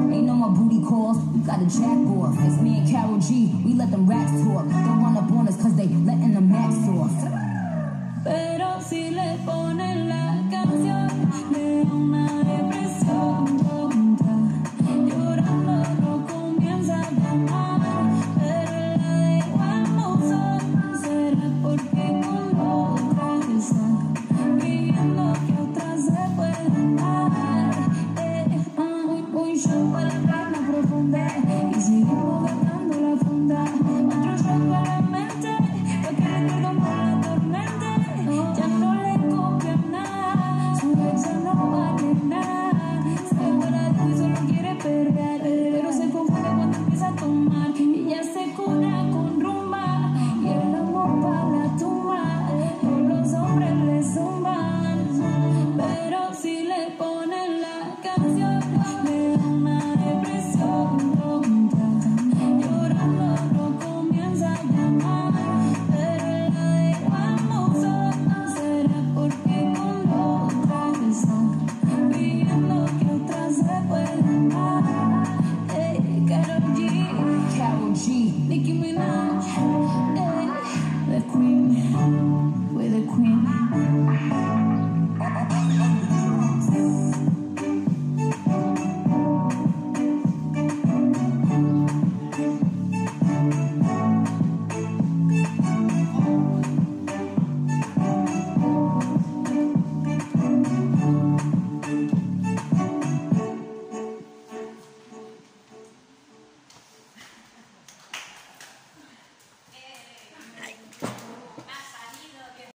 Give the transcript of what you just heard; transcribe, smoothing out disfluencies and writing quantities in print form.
Ain't no more booty calls, you gotta jack off. It's me and Karol G, we let them racks talk. Don't run up on us cause they letting the max off. Pero si le ponen la canción, le da una depresión tonta. Llorando no comienza a llamar, pero la de igual no son. Será porque con otra está viviendo que otra se puede dar. Un show para la plana profunda y seguimos gastando la funda. Otro show para